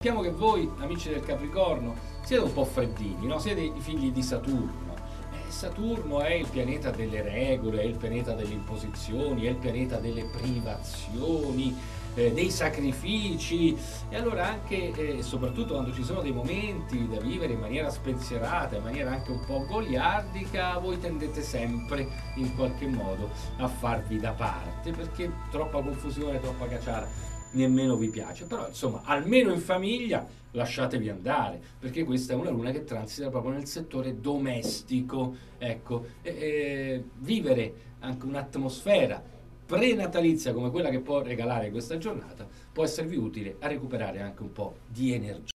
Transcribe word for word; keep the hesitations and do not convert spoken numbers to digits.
Sappiamo che voi, amici del Capricorno, siete un po' freddini, no? Siete i figli di Saturno. Eh, Saturno è il pianeta delle regole, è il pianeta delle imposizioni, è il pianeta delle privazioni, eh, dei sacrifici, e allora anche e eh, soprattutto quando ci sono dei momenti da vivere in maniera spensierata, in maniera anche un po' goliardica, voi tendete sempre in qualche modo a farvi da parte, perché troppa confusione, troppa caciara nemmeno vi piace. Però insomma, almeno in famiglia lasciatevi andare, perché questa è una luna che transita proprio nel settore domestico. Ecco, e, e vivere anche un'atmosfera prenatalizia come quella che può regalare questa giornata può esservi utile a recuperare anche un po' di energia.